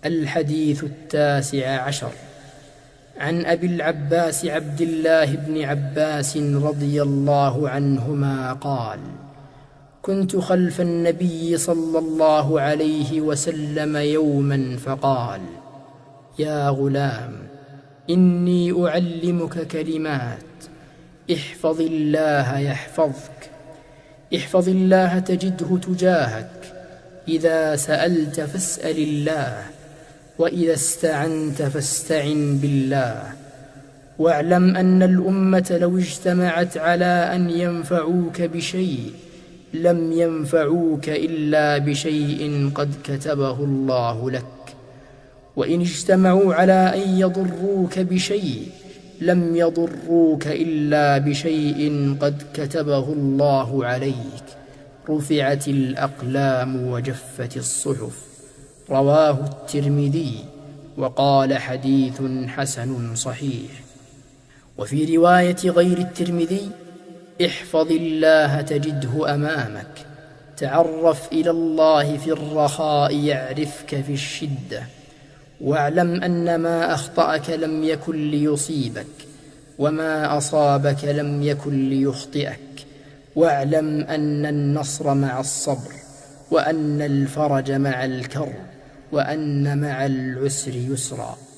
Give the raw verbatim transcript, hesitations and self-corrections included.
الحديث التاسع عشر. عن أبي العباس عبد الله بن عباس رضي الله عنهما قال: كنت خلف النبي صلى الله عليه وسلم يوما فقال: يا غلام، إني أعلمك كلمات، احفظ الله يحفظك، احفظ الله تجده تجاهك، إذا سألت فاسأل الله، وإذا استعنت فاستعن بالله، واعلم أن الأمة لو اجتمعت على أن ينفعوك بشيء لم ينفعوك إلا بشيء قد كتبه الله لك، وإن اجتمعوا على أن يضروك بشيء لم يضروك إلا بشيء قد كتبه الله عليك، رفعت الأقلام وجفت الصحف. رواه الترمذي وقال: حديث حسن صحيح. وفي رواية غير الترمذي: احفظ الله تجده أمامك، تعرف إلى الله في الرخاء يعرفك في الشدة، واعلم أن ما أخطأك لم يكن ليصيبك، وما أصابك لم يكن ليخطئك، واعلم أن النصر مع الصبر، وأن الفرج مع الكرب، وأن مع العسر يسرا.